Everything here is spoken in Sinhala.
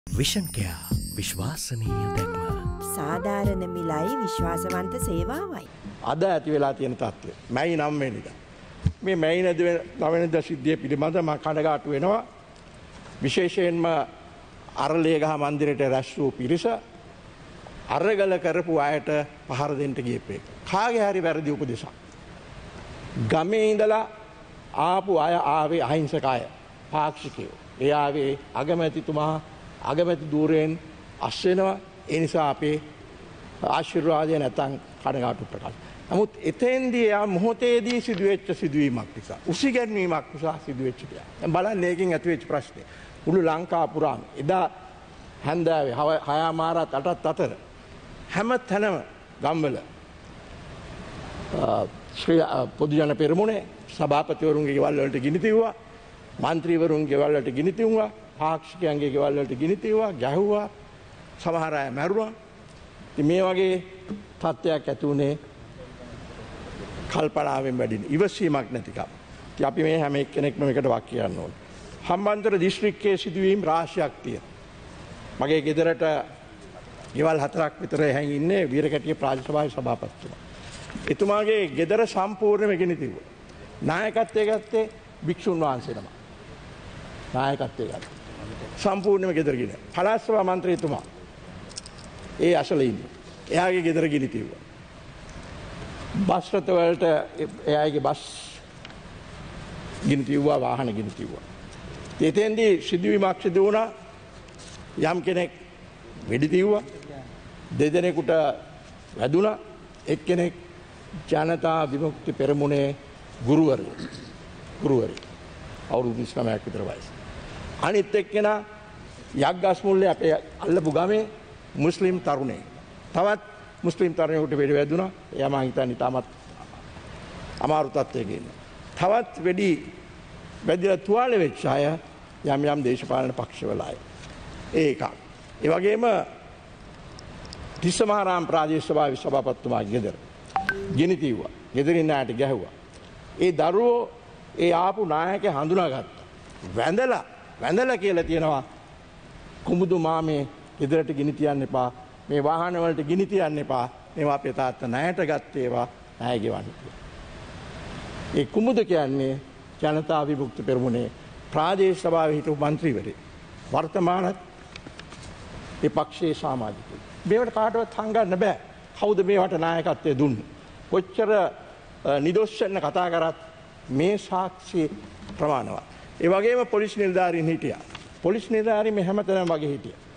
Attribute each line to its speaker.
Speaker 1: විෂන් කෙයා විශ්වාසනීය දැක්ම.
Speaker 2: සාධාරණ මිලයි විශ්වාසවන්ත සේවාවයි.
Speaker 3: අද ඇති වෙලා තියෙන තත්ත්වය. මැයි 9 වෙනිදා. මේ මැයි 9 වෙනිදා සිද්ධිය පිළිබඳව මම කනගාටු වෙනවා. විශේෂයෙන්ම අරලියගහ මන්දිරයට රැස් වූ පිරිස අරගල කරපු අයට පහර දෙන්න ගියපේ. කාගේ හරි වැරදි උපදේශක්. ගමේ ඉඳලා ආපු අය ආවේ අහිංසක අය. පාක්ෂිකයෝ. ඒ ආවේ අගමැතිතුමා අගමැති ධූරයෙන් අස් වෙනවා. ඒ නිසා අපේ ආශිර්වාදය නැතන් කනගාටු ප්‍රකාශ. නමුත් එතෙන්දී යා මොහොතේදී සිදුවෙච්ච සිදුවීමක් නිසා උසිගැන්වීමක් නිසා සිදුවෙච්ච දෙයක්. දැන් බලන්න මේකෙන් ඇතිවෙච්ච ප්‍රශ්නේ. මුළු ලංකා පුරාම එදා හැන්දෑවේ 6:00 8:00 අතර හැම තැනම ගම්වල ශ්‍රී පොදු ජන පෙරමුණේ සභාපතිවරුන්ගේ ගෙවල් වලට ගිනි තියුවා. මන්ත්‍රීවරුන්ගේ ගෙවල් වලට ගිනි තියුවා. පාක්ෂිකයන්ගේ ගෙවල් වලට ගිනි තියුවා. ගැහුවා. සමහර අය මැරුණා. ඉතින් මේ වගේ තත්ත්වයක් ඇති වුණේ කල්පනාවෙන් වැඩින ඉවසීමක් නැතිකම. ඉතින් අපි මේ හැම එක්කෙනෙක්ම මේකට වක් කියන්න ඕනේ. හම්බන්තොට දිස්ත්‍රික්කයේ සිදුවීම් රාශියක් තියෙනවා. මගේ ගෙදරට ගෙවල් 4ක් විතර හැංගි ඉන්නේ වීරකැටිය ප්‍රාදේශ සභාවේ සභාපතිතුමා. එතුමාගේ ගෙදර සම්පූර්ණයෙන්ම ගෙනි තිබුණා. නායකත්වයේ ගත්තේ භික්ෂුන් වහන්සේ නම. නායකත්වයේ ගත්තා. සම්පූර්ණයෙන්ම ගෙදර ගින. පළාත් සභා මන්ත්‍රීතුමා ඒ අසල ඉන්නේ. එයාගේ ගෙදර ගිනි තිබුණා. බස් රථ වලට එයාගේ බස් ගිනි තිබුණා, වාහන ගිනි තිබුණා. එතෙන්දී සිදුවීමක් සිදු වුණා. යම් කෙනෙක් වෙඩි තියුවා. දෙදෙනෙකුට වැදුනා. එක්කෙනෙක් ජනතා විමුක්ති පෙරමුණේ ගුරුවරයෙක්. අවුරුදු 29ක් විතර වයස. අනිත් එක්කෙනා යක්ගස් මුල්ලේ අපේ අල්ලපු ගමේ මුස්ලිම් තරුණයෙක්. තවත් මුස්ලිම් තරුණයෙකුට වෙඩි වැදුනා. එයා මං හිතන්නේ තාමත් අමාරු තත්ත්වයක ඉන්නවා. තවත් වෙඩි වැදිලා තුවාල වෙච්ච අය යම් දේශපාලන පක්ෂවල අය. ඒක. ඒ වගේම තිස්සමහාරාම ප්‍රාදේශ සභාවේ සභාපතිතුමාගේ ගෙදර ගිනි තියුවා. ගෙදරින් නායට ගැහුවා. ඒ දරුවෝ ඒ ආපු නායකයා හඳුනාගත්තා. වැඳලා කියලා තියෙනවා කුමුදු මාමේ ගෙදරට ගිනි තියන්න එපා. මේ වාහන වලට ගිනි තියන්න එපා. මේවා අපේ තාත්තා ණයට ගත්ත ඒවා ණය ගෙවන්න කියලා. ඒ කුමුදු කියන්නේ ජනතා විමුක්ති පෙරමුණේ ප්‍රාදේශ සභාවේ හිටපු മന്ത്രിවරේ. වර්තමානත් ඒ පක්ෂයේ සමාජිකයෙක්. මේවට කාටවත් හංගන්න බෑ. කවුද මේවට නායකත්වය දුන්නේ? කොච්චර නිදොස් වෙන්න කතා කරත් මේ සාක්ෂි ප්‍රමාණවත්. ඒ වගේම පොලිස් නිලධාරීන් හිටියා. පොලිස් නිලධාරීන් මේ හැමතැනම වගේ හිටියා.